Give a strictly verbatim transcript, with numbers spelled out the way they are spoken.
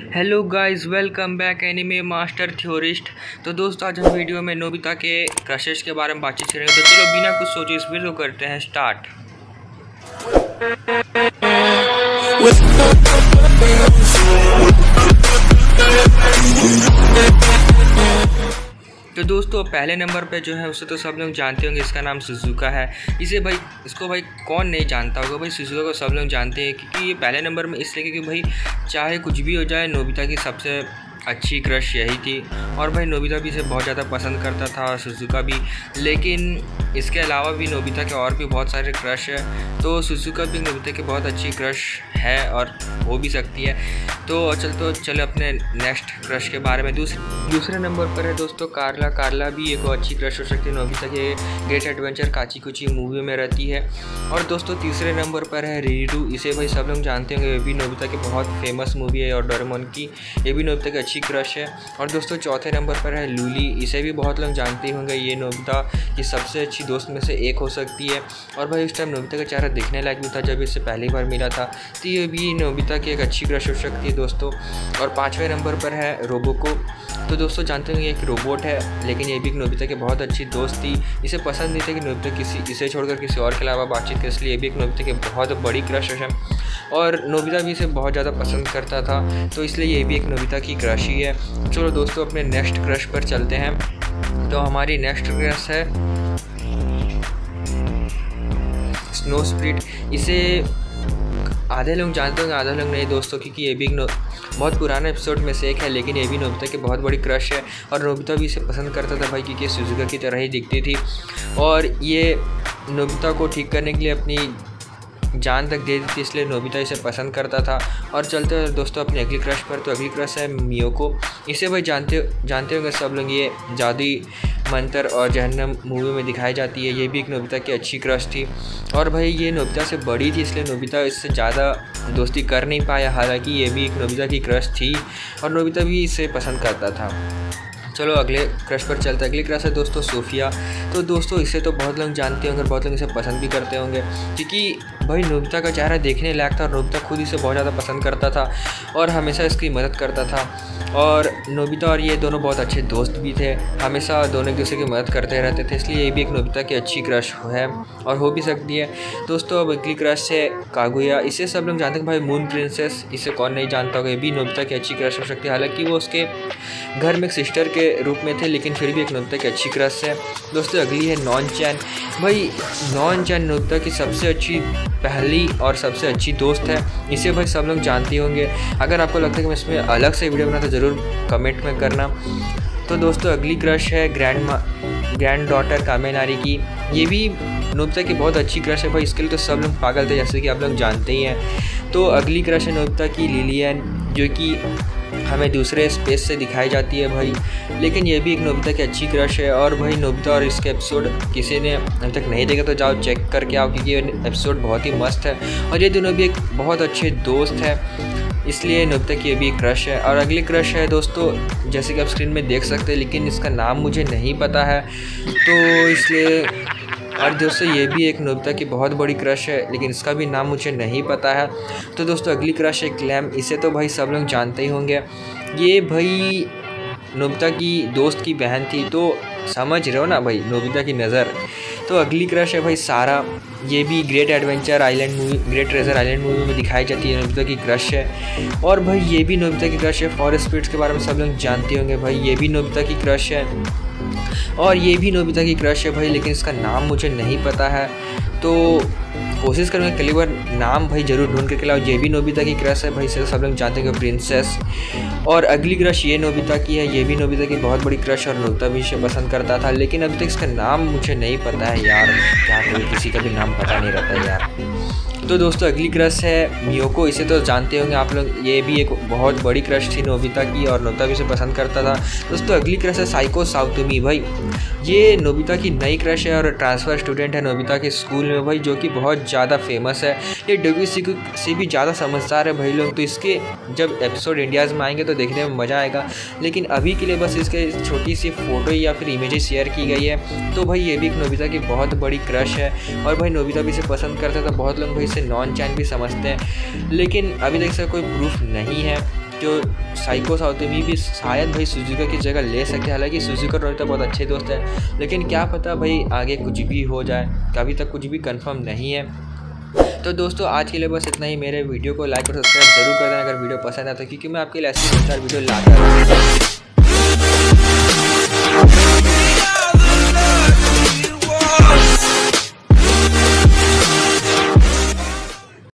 Hello guys, welcome back anime master theorist. तो दोस्तों, आज हम वीडियो में नोबिता के क्रशेस के बारे में बातचीत करेंगे। तो चलो बिना कुछ सोचे इस वीडियो को करते हैं स्टार्ट। तो दोस्तों, पहले नंबर पे जो है उसे तो सब लोग जानते होंगे, इसका नाम सुजुका है। इसे भाई इसको भाई कौन नहीं जानता होगा। भाई सुजुका को सब लोग जानते हैं क्योंकि ये पहले नंबर में इसलिए क्योंकि भाई चाहे कुछ भी हो जाए, नोबिता की सबसे अच्छी क्रश यही थी। और भाई नोबिता भी इसे बहुत ज़्यादा पसंद करता था और सुजुका भी। लेकिन इसके अलावा भी नोबिता के और भी बहुत सारे क्रश है। तो सुजुका भी नोबिता की बहुत अच्छी क्रश है और हो भी सकती है। तो चल तो चलो अपने नेक्स्ट क्रश के बारे में। दूसरे दूसरे नंबर पर है दोस्तों कार्ला। कार्ला भी एक अच्छी क्रश हो सकती है, नोबिता के ग्रेट एडवेंचर काची कुची मूवी में रहती है। और दोस्तों तीसरे नंबर पर है रिरू। इसे भाई सब लोग जानते होंगे, ये भी नोबिता की बहुत फेमस मूवी है और डोरेमोन की, ये भी नोबिता की अच्छी क्रश है। और दोस्तों चौथे नंबर पर है लूली। इसे भी बहुत लोग जानते होंगे, ये नोबिता की सबसे अच्छी दोस्त में से एक हो सकती है। और भाई उस टाइम नोबिता का चेहरा दिखने लायक भी था जब इसे पहली बार मिला था। तो ये भी नोबिता की एक अच्छी क्रश हो सकती है दोस्तों। और पाँचवें नंबर पर है रोबोको। तो दोस्तों जानते होंगे एक रोबोट है, लेकिन ये भी नोबिता की बहुत अच्छी दोस्त थी। इसे पसंद नहीं था कि नोबिता किसी इसे छोड़कर किसी और के अलावा बातचीत कर, इसलिए ये भी एक नोबिता की बहुत बड़ी क्रश है। और नोबिता भी इसे बहुत ज़्यादा पसंद करता था, तो इसलिए ये भी एक नोबिता की क्रश ही है। चलो दोस्तों अपने नेक्स्ट क्रश पर चलते हैं। तो हमारी नेक्स्ट क्रश है स्नो स्प्रिट। इसे आधे लोग जानते होंगे, आधे लोग नहीं दोस्तों, क्योंकि ये भी बहुत पुराने एपिसोड में से एक है। लेकिन ये भी नोबिता की बहुत बड़ी क्रश है और नोबिता भी इसे पसंद करता था भाई, क्योंकि सुजुका की तरह ही दिखती थी। और ये नोबिता को ठीक करने के लिए अपनी जान तक दे दी थी, इसलिए नोबिता इसे पसंद करता था। और चलते हैं दोस्तों अपनी अगली क्रश पर। तो अगली क्रश है मियोको। इसे भाई जानते जानते होंगे सब लोग, ये जादुई मंत्र और जहन्नम मूवी में दिखाई जाती है। ये भी एक नोबिता की अच्छी क्रश थी। और भाई ये नोबिता से बड़ी थी, इसलिए नोबिता इससे ज़्यादा दोस्ती कर नहीं पाया। हालांकि ये भी एक नोबिता की क्रश थी और नोबिता भी इसे पसंद करता था। चलो अगले क्रश पर चलते हैं। अगली क्रश है दोस्तों सोफिया। तो दोस्तों इसे तो बहुत लोग जानते होंगे, बहुत लोग इसे पसंद भी करते होंगे, क्योंकि भाई नोबिता का चेहरा देखने लायक था और नोबिता खुद इसे बहुत ज़्यादा पसंद करता था और हमेशा इसकी मदद करता था। और नोबिता और ये दोनों बहुत अच्छे दोस्त भी थे, हमेशा दोनों एक दूसरे की मदद करते रहते थे, इसलिए ये भी एक नोबिता की अच्छी क्रश है और हो भी सकती है। दोस्तों अब अगली क्रश है कागुया। इसे सब लोग जानते हैं भाई, मून प्रिंसेस। इसे कौन नहीं जानता होगा, ये भी नोबिता की अच्छी क्रश हो सकती है। हालांकि वो उसके घर में एक सिस्टर के रूप में थे, लेकिन फिर भी एक नोबिता की अच्छी क्रश है। दोस्तों अगली है नॉन चैन। भाई नॉन चैन नोबिता की सबसे अच्छी पहली और सबसे अच्छी दोस्त है। इसे भाई सब लोग जानते होंगे। अगर आपको लगता है कि मैं इसमें अलग से वीडियो बना तो ज़रूर कमेंट में करना। तो दोस्तों अगली क्रश है ग्रैंड ग्रैंड डॉटर कामेनारी की। ये भी नोबिता की बहुत अच्छी क्रश है भाई, इसके लिए तो सब लोग पागल थे, जैसे कि आप लोग जानते ही हैं। तो अगली क्रश है नोबिता की लिलियन, जो कि हमें दूसरे स्पेस से दिखाई जाती है भाई। लेकिन ये भी एक नोबिता की अच्छी क्रश है। और भाई नोबिता और इसके एपिसोड किसी ने अभी तक नहीं देखा तो जाओ चेक करके आओ, क्योंकि ये एपिसोड बहुत ही मस्त है और ये दोनों भी एक बहुत अच्छे दोस्त हैं, इसलिए नोबिता की ये भी एक क्रश है। और अगली क्रश है दोस्तों, जैसे कि आप स्क्रीन में देख सकते हैं, लेकिन इसका नाम मुझे नहीं पता है, तो इसलिए। और दोस्तों ये भी एक नोबिता की बहुत बड़ी क्रश है, लेकिन इसका भी नाम मुझे नहीं पता है। तो दोस्तों अगली क्रश है क्लैम। इसे तो भाई सब लोग जानते ही होंगे, ये भाई नोबिता की दोस्त की बहन थी, तो समझ रहे हो ना भाई नोबिता की नज़र। तो अगली क्रश है भाई सारा। ये भी great adventure island movie, great treasure island movie में दिखाई जाती है, नोबिता की क्रश है। और भाई ये भी नोबिता की क्रश है। फॉरेस्ट स्पिरिट्स के बारे में सब लोग जानते होंगे भाई, ये भी नोबिता की क्रश है। और ये भी नोबिता की क्रश है भाई, लेकिन इसका नाम मुझे नहीं पता है, तो कोशिश करूँगा अगली बार नाम भाई ज़रूर ढूंढ करके लाओ। ये भी नोबिता की क्रश है भाई, इसे सब लोग जानते हैं प्रिंसेस। और अगली क्रश ये नोबिता की है, ये भी नोबिता की बहुत बड़ी क्रश और नोबिता भी इसे पसंद करता था, लेकिन अभी तक इसका नाम मुझे नहीं पता है यार, क्या करूँ, किसी का भी नाम पता नहीं रहता यार। तो दोस्तों अगली क्रश है मियोको। इसे तो जानते होंगे आप लोग, ये भी एक बहुत बड़ी क्रश थी नोबिता की और नोबिता भी इसे पसंद करता था। दोस्तों अगली क्रश है साइको साउतोमी। भाई ये नोबिता की नई क्रश है और ट्रांसफ़र स्टूडेंट है नोबिता के स्कूल में भाई, जो कि बहुत ज़्यादा फेमस है। ये डब्ल्यूसी से भी ज़्यादा समझदार है भाई लोग, तो इसके जब एपिसोड इंडियाज़ में आएंगे तो देखने में मज़ा आएगा। लेकिन अभी के लिए बस इसके छोटी सी फ़ोटो या फिर इमेजेस शेयर की गई है। तो भाई ये भी एक नोबिता की बहुत बड़ी क्रश है और भाई नोबिता भी इसे पसंद करता था। बहुत लोग भाई इसे नॉन चैन भी समझते हैं, लेकिन अभी तक इसका कोई प्रूफ नहीं है। जो साइको साउतेमी भी शायद भाई सुजुका की जगह ले सकते हैं। हालांकि सुजुका और नोबिता बहुत अच्छे दोस्त हैं, लेकिन क्या पता भाई आगे कुछ भी हो जाए, अभी तक कुछ भी कंफर्म नहीं है। तो दोस्तों आज के लिए बस इतना ही। मेरे वीडियो को लाइक और सब्सक्राइब जरूर कर देना अगर वीडियो पसंद आता है, क्योंकि मैं आपके लिए ऐसी वीडियो लाता रहूँगा।